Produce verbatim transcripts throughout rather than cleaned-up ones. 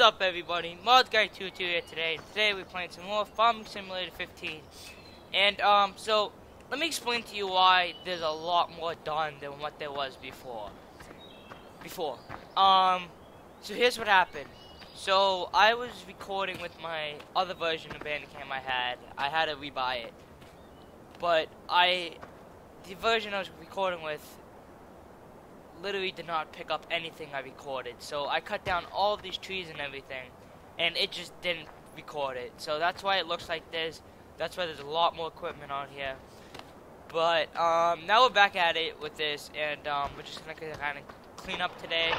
up, everybody? Mod Guy two two here today. Today we're playing some more Farming Simulator fifteen. And, um, so, let me explain to you why there's a lot more done than what there was before. Before. Um, so here's what happened. So, I was recording with my other version of Bandicam I had. I had to rebuy it. But, I, the version I was recording with literally did not pick up anything I recorded. So I cut down all of these trees and everything, and it just didn't record it. So that's why it looks like this. That's why there's a lot more equipment on here. But um, now we're back at it with this, and um, we're just gonna kind of clean up today.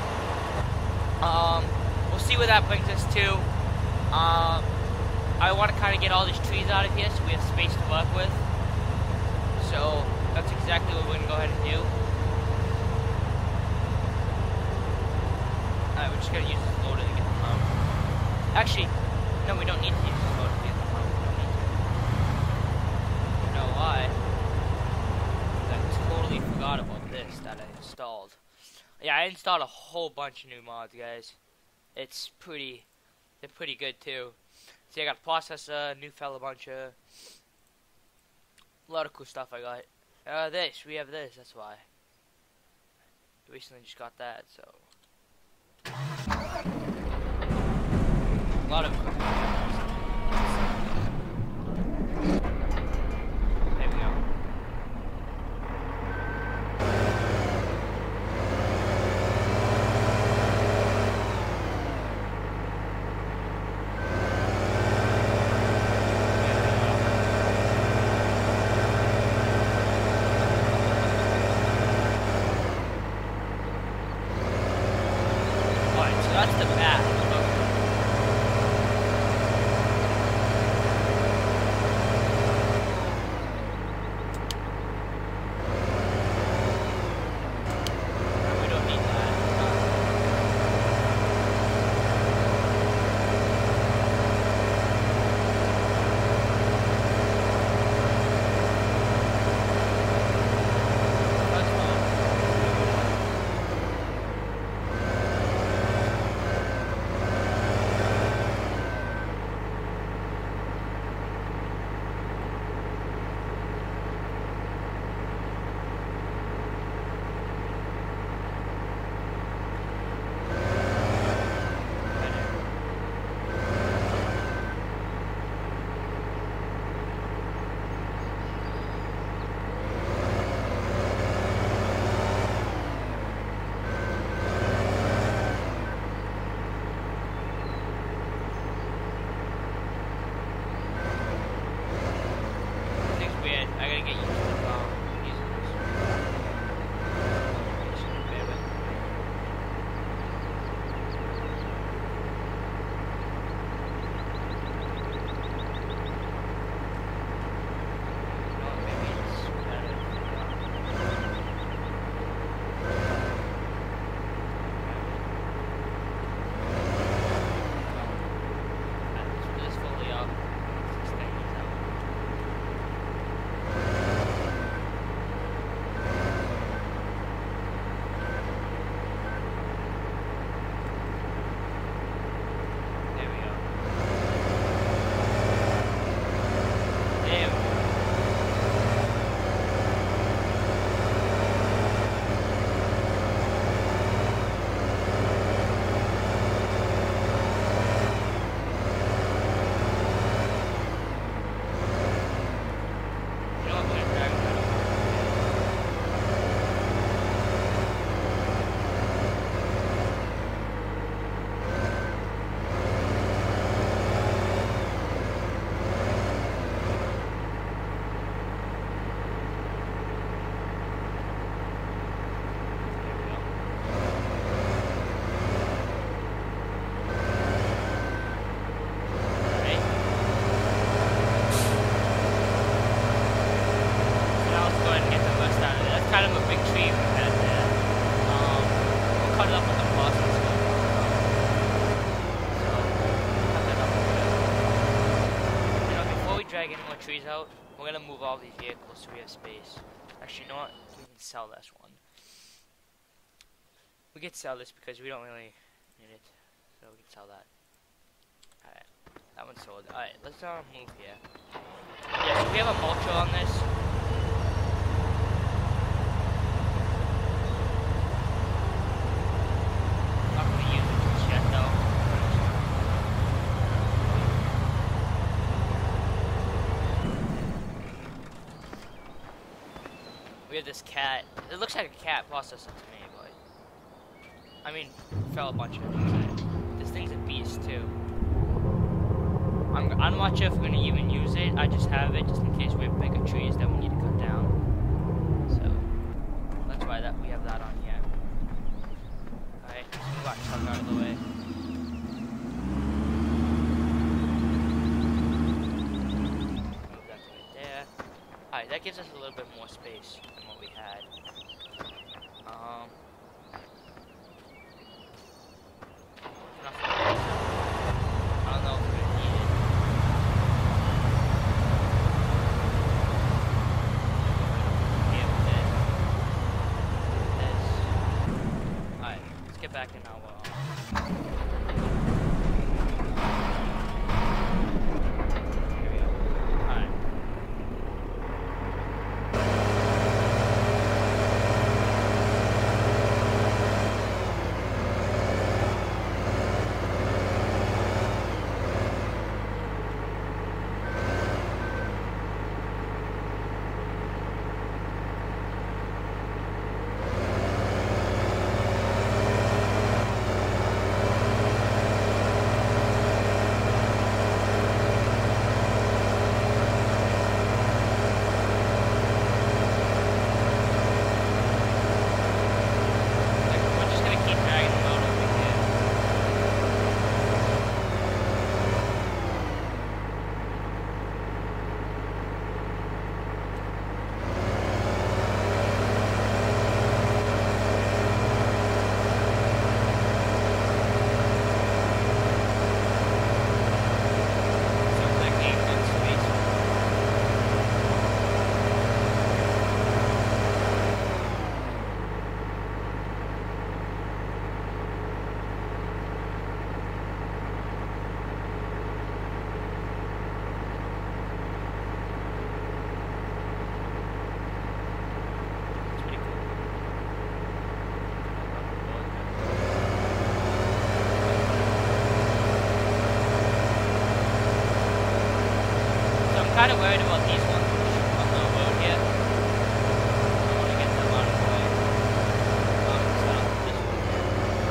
Um, we'll see where that brings us to. Um, I want to kind of get all these trees out of here so we have space to work with. So that's exactly what we're gonna go ahead and do. Alright, we're just gonna use this loader to get them out. Actually, no, we don't need to use this loader to get them out. We don't need to. You know why? I totally forgot about this that I installed. Yeah, I installed a whole bunch of new mods, guys. It's pretty, they're pretty good too. See, I got a processor, new fella bunch of, a lot of cool stuff I got. Uh, this, we have this, that's why. Recently just got that, so. A lot of there we go. Alright, so that's the path. Trees out. We're gonna move all these vehicles so we have space. Actually, you know what? We can sell this one. We could sell this because we don't really need it. So we can sell that. Alright, that one's sold. Alright, let's uh, move here. Yeah, so we have a mulcher on this. Not gonna use it just yet though. We have this cat. It looks like a cat processed it to me, but I mean, fell a bunch of it. This thing's a beast too. I'm, I'm not sure if we're gonna even use it. I just have it just in case we have bigger trees that we need to cut down. So that's why that we have that on here. Alright, let's move our truck out of the way. Move that to right there. Alright, that gives us a little bit more space than what we had. Um I don't know if we're gonna need it. Yeah, we did. This. Alright, let's get back in our uh, here we go. Alright. Kind of worried about these ones on the road here. I want to get them out of the way. Um, so this one here.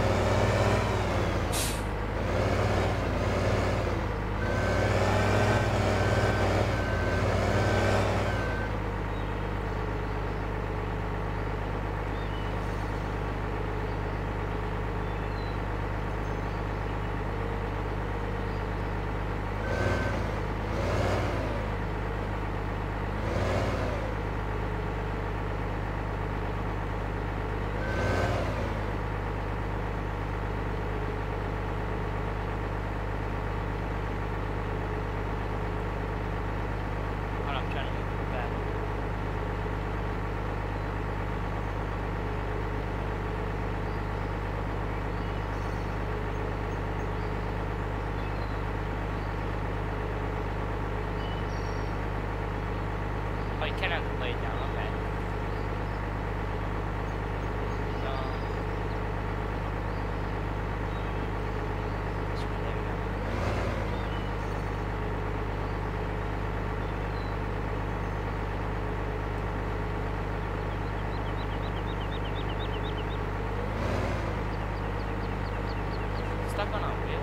I'm trying to move it back. Oh, you can't have the blade down, okay. Um, this one, there we go. Stuck on our wheel?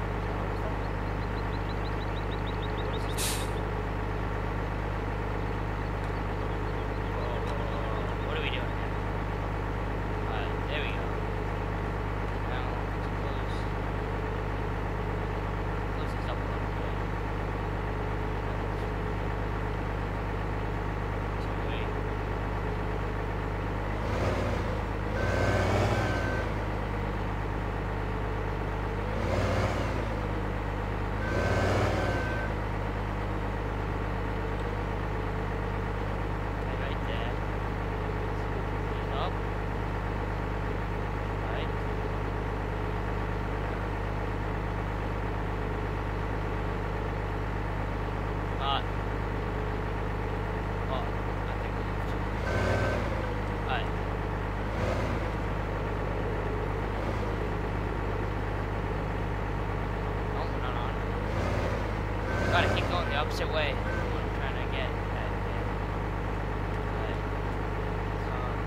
What is this? Oh, opposite way. I'm trying to get at it. But, um,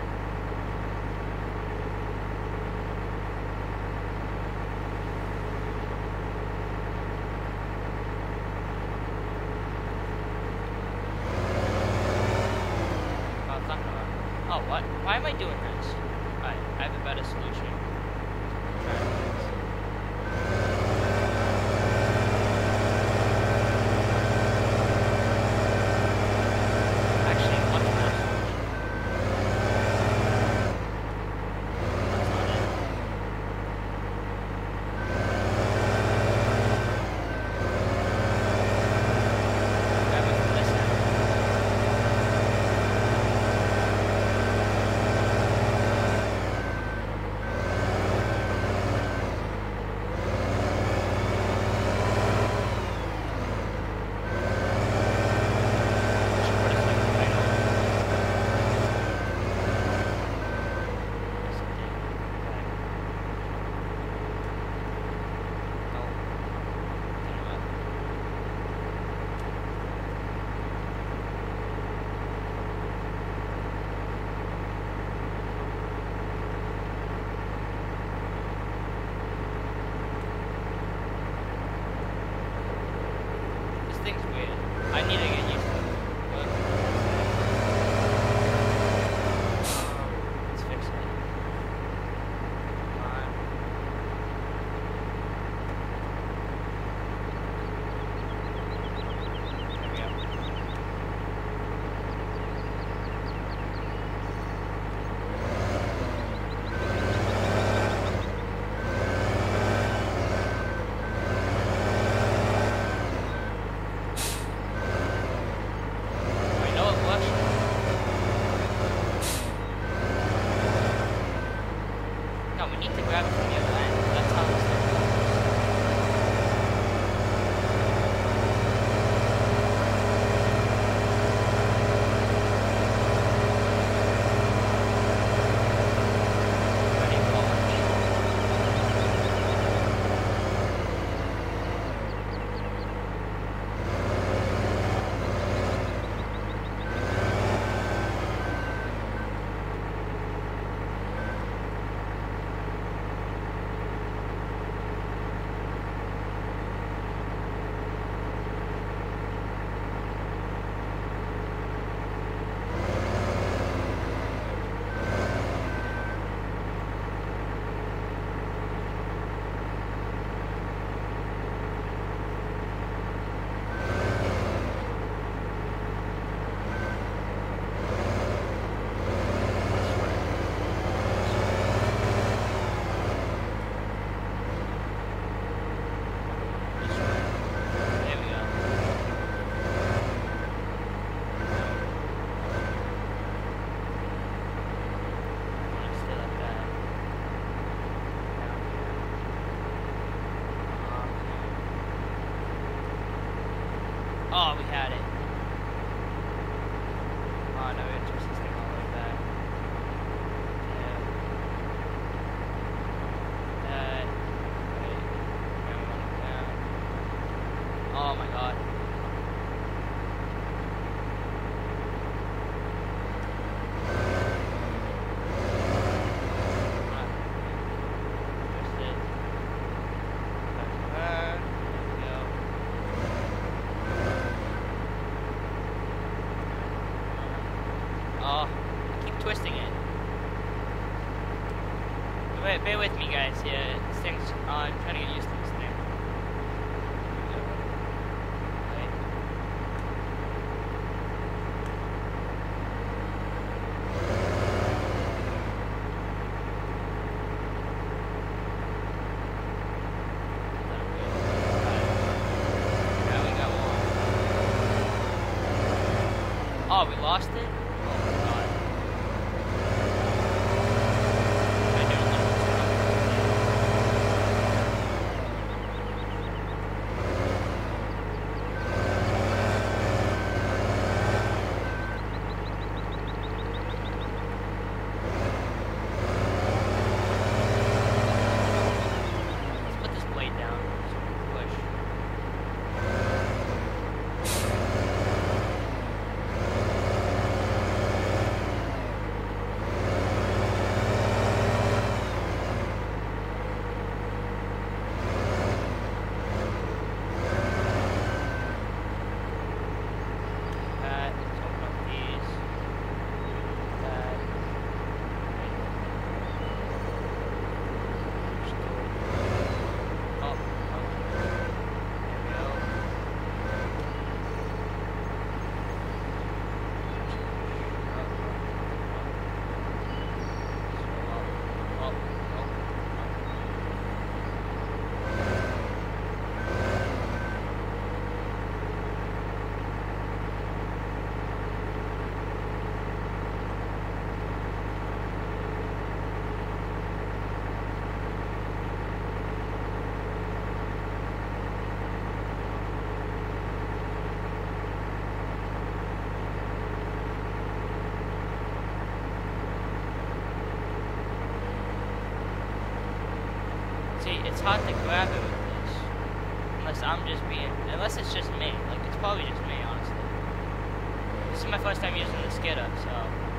oh, it's not gonna. Oh, what? Why am I doing this? Alright, I have a better solution. Try this. Actually, much better solution. That's not it. Grab it from this end. Should put a second light on. Yes, it did. Okay. No. Didn't work. This thing's weird. I need to get used to it. What? Um, let's fix it. Come on. There we go. I know it works. No, we need to grab it from the other end. That's how this thing works. Ready for launch. This way. There we go. I want to stay like that. Down here. Um, Oh, we had it. Oh, no, we had to twist this thing all the way back. Yeah. That. Wait. Now we want it down. Oh my god. Come on. Twist it. Back around. There we go. Oh, I keep twisting it. Wait, bear with me, guys. Yeah, this thing's. Uh, I'm trying to get used to this thing. Wait. Now we got one. Oh, we lost it? Oh my god. I don't know what's Let's put this blade down so we can push. it's hard to grab it with this. Unless I'm just being, unless it's just me. Like, it's probably just me, honestly. This is my first time using the skidder, so.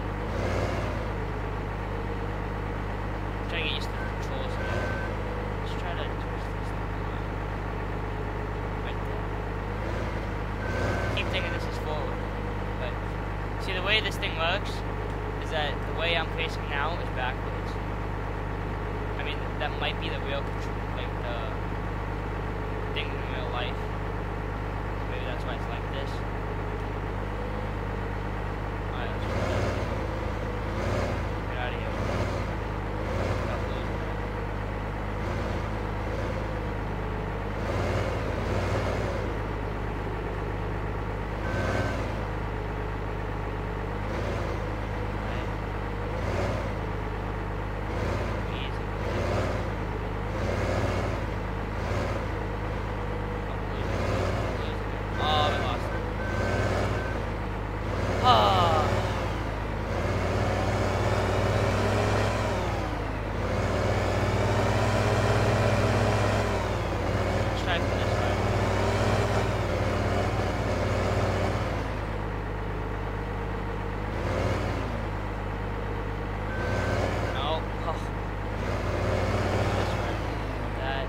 I'm trying to get used to the controls here. Let's try to twist this thing around. Right there. I keep thinking this is forward. But, see, the way this thing works is that the way I'm facing now is backwards. I mean, that might be the real control, like, the thing in real life. Maybe that's why it's like this. Alright, let's try that. Get out of here. Without losing it. Alright. Easy. Oh, we lost it. Ah. Let's try for this way. No. Oh. This way. That.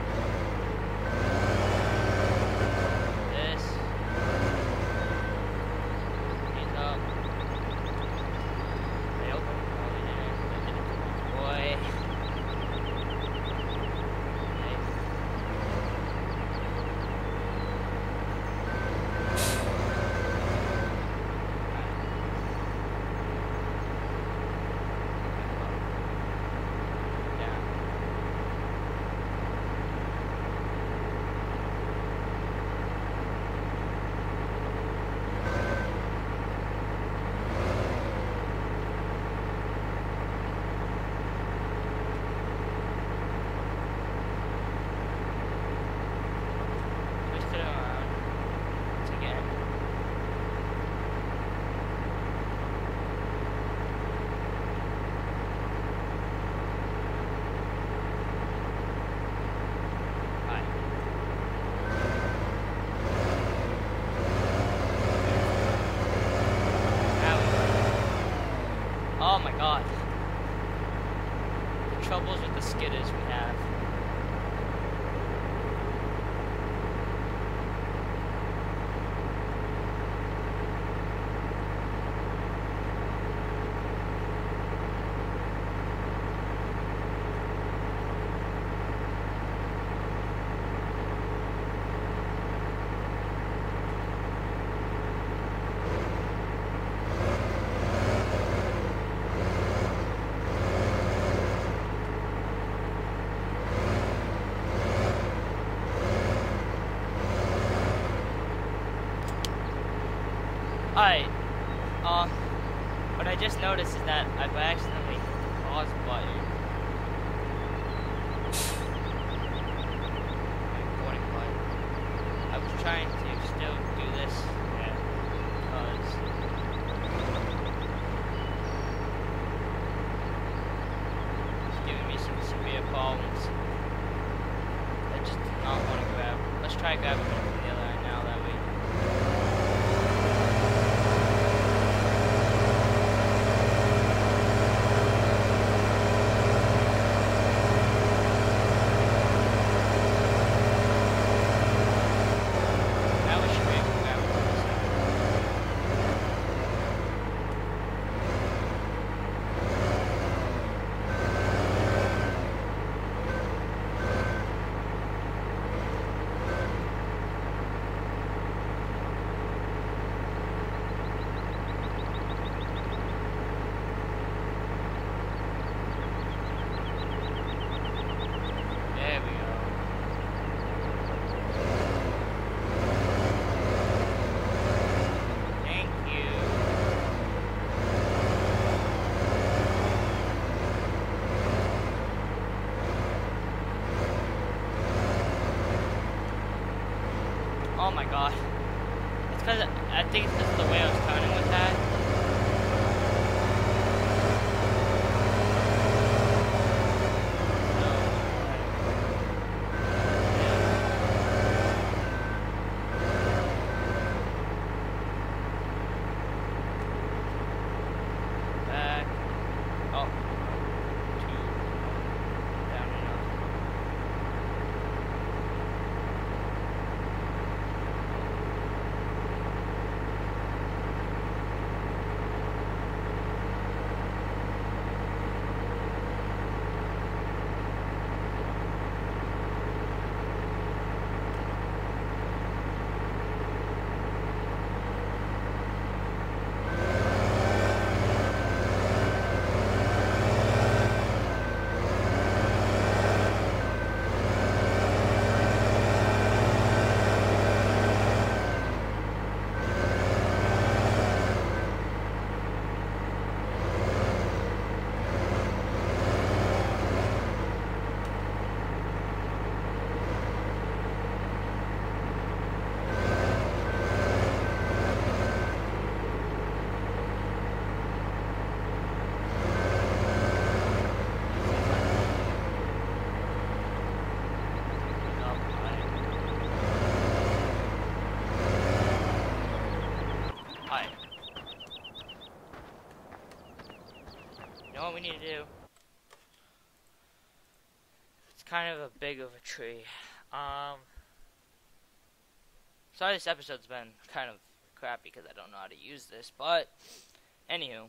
This. Hands up. They open. No, they didn't. They didn't. Boy. Okay. Yeah. Twist it around. Once again. Alright. Now we- Oh my god. The troubles with the skidders we have. Alright, um, what I just noticed is that I've accidentally hit the pause button. My recording button. I was trying to still do this, yeah, because it's giving me some severe problems. I just do not want to grab. Let's try grabbing it from the other end now, that way. Now we should be able to grab it from this side. There we go. Thank you. Oh my god. It's because I think it's because of the way I was turning with that. So, Alright. You know what we need to do? It's kind of a big of a tree. Um, sorry this episode's been kind of crappy because I don't know how to use this, but anywho.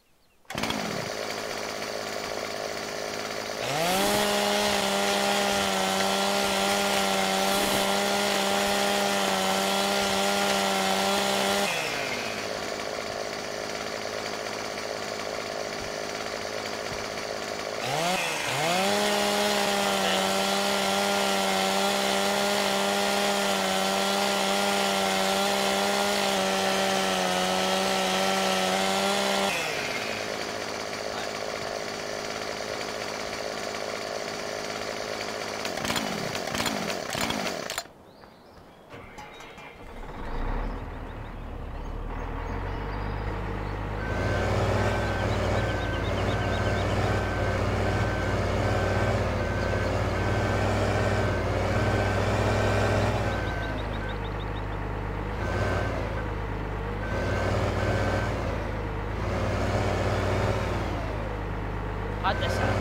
How'd this happen?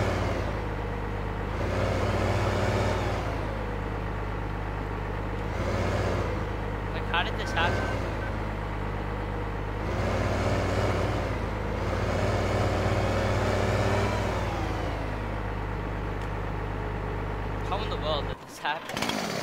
Like, how did this happen? How in the world did this happen?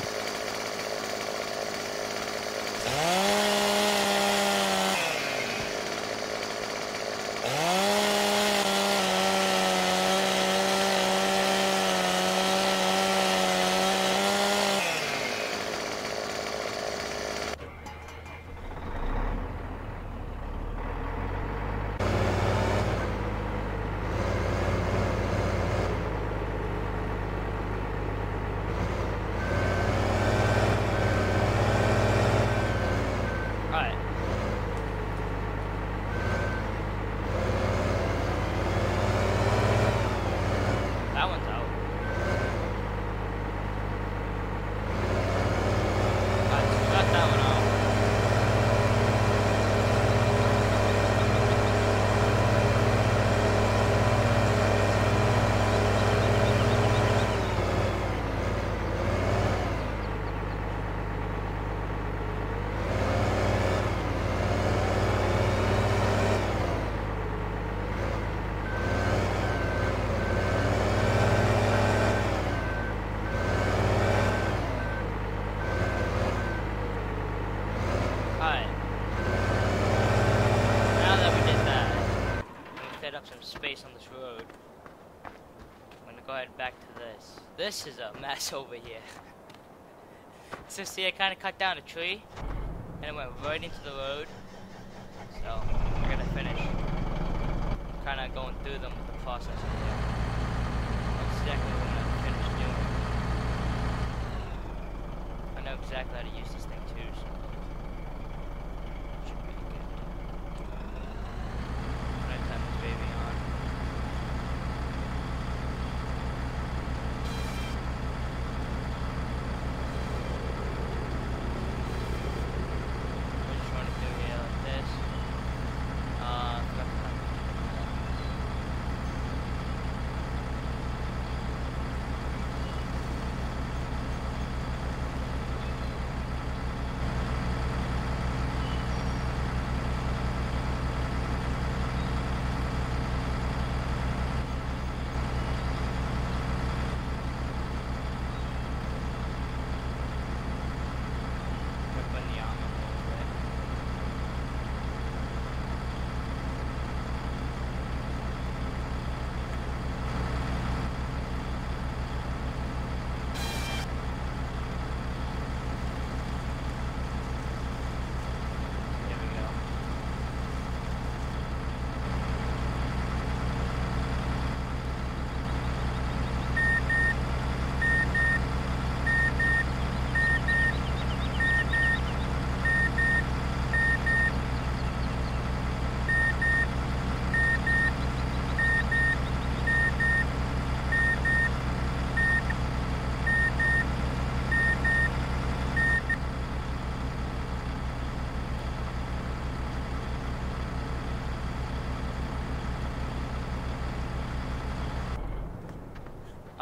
Some space on this road. I'm gonna go ahead and back to this. This is a mess over here. So see, I kind of cut down a tree and it went right into the road. So we're gonna finish kind of going through them with the process of here. That's exactly what I'm gonna finish doing. I know exactly how to use this thing too, so should be good. I'm gonna turn this baby on. We're just running through here like this. Uh, forgot to turn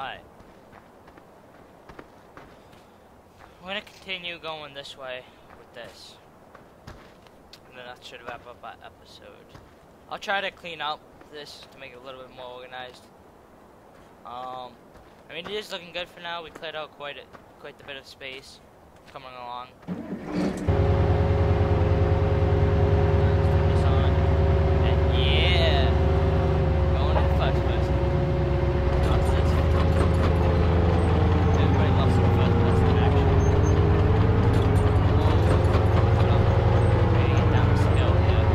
Alright. We're gonna continue going this way with this. And then that should wrap up our episode. I'll try to clean up this to make it a little bit more organized. Um, I mean, it is looking good for now. We cleared out quite a, quite a bit of space coming along. Let's turn this on. And yeah, going in first person. That's it. Everybody loves the first person action. Whoa, ready to get down the skill here.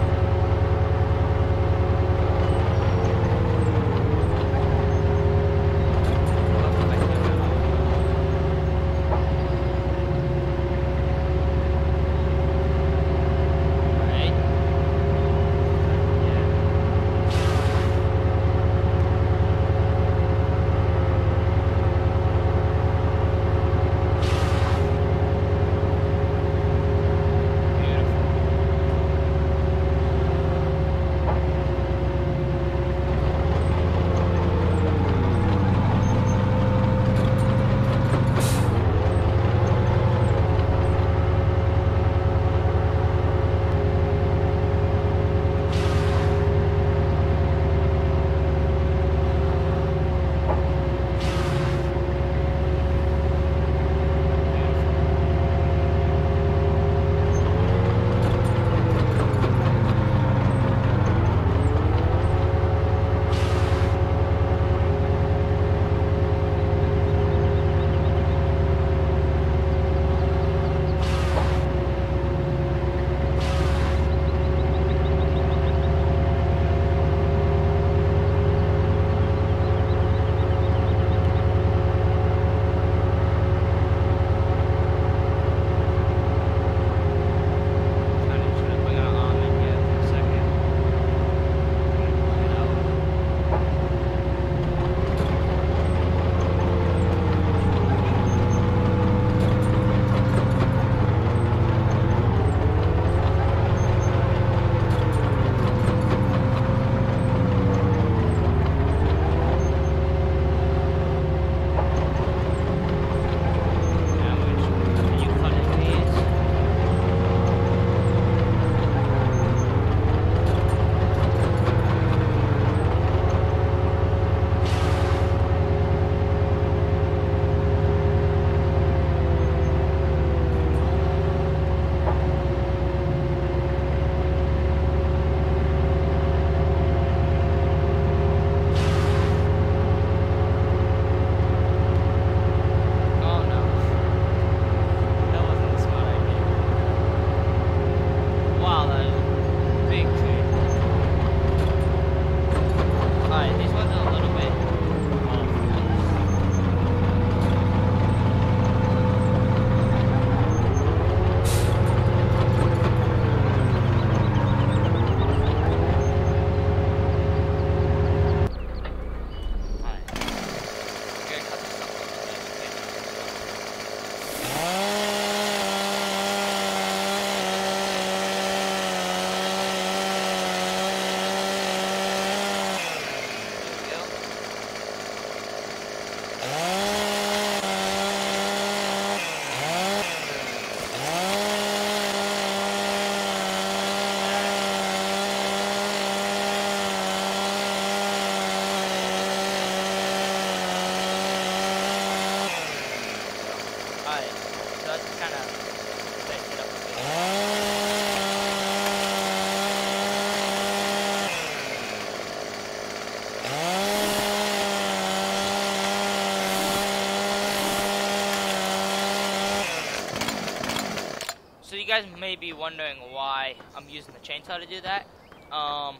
guys may be wondering why I'm using the chainsaw to do that. Um,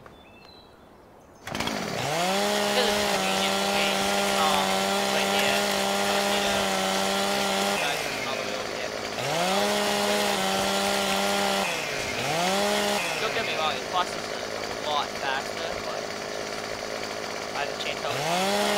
because it's convenient for me. Um, right here. I don't need to guys all the way over here. Don't get me wrong, it processes a lot faster, but I have the chainsaw.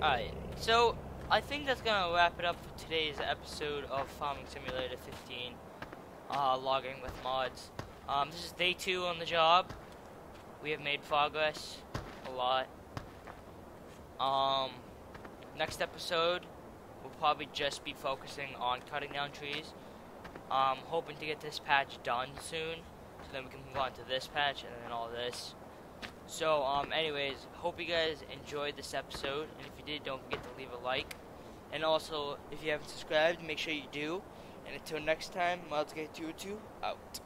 Alright, so I think that's gonna wrap it up for today's episode of Farming Simulator fifteen, uh, logging with mods. Um, this is day two on the job. We have made progress a lot. Um, next episode, we'll probably just be focusing on cutting down trees. Um, hoping to get this patch done soon, so then we can move on to this patch and then all this. So, um, anyways, hope you guys enjoyed this episode, and if you did, don't forget to leave a like. And also, if you haven't subscribed, make sure you do. And until next time, Miles K two two out.